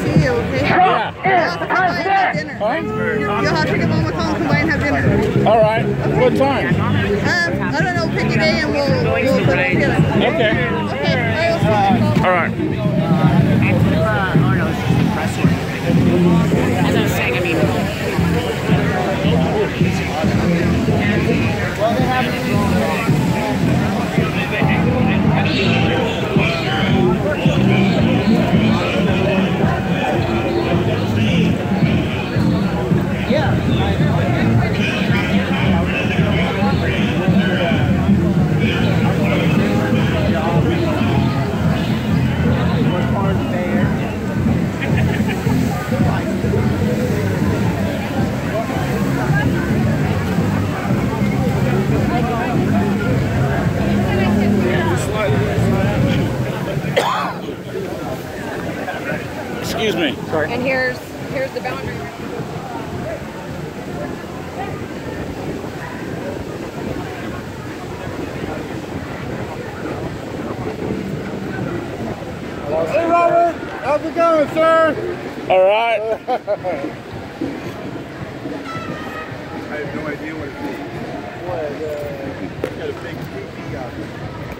see you, okay? Yeah. You'll have to give Mama a call and come by and have dinner. All right. What time? I don't know, pick a day and we'll put it together. Okay. Okay, I'll see you. All right. As I was saying, I mean, Excuse me. Sorry. and here's the boundary. Hey Robert, how's it going, sir? All right. I have no idea what it is. What? Got a big TV out there.